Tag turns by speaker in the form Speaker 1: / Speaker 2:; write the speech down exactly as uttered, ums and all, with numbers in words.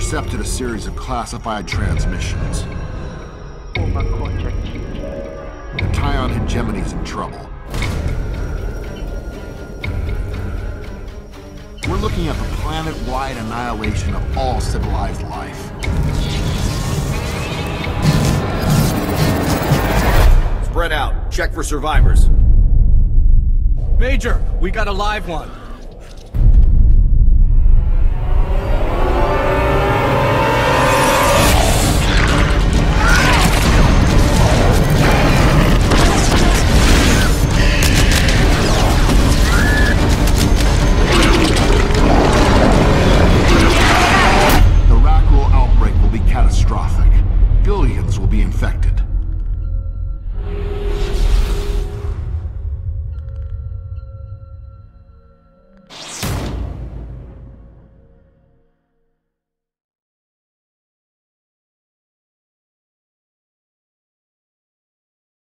Speaker 1: intercepted a series of classified transmissions. The Tyon hegemony's in trouble. We're looking at the planet-wide annihilation of all civilized life.
Speaker 2: Spread out. Check for survivors.
Speaker 3: Major, we got a live one.
Speaker 1: The Rakghoul outbreak will be catastrophic. Billions will be infected.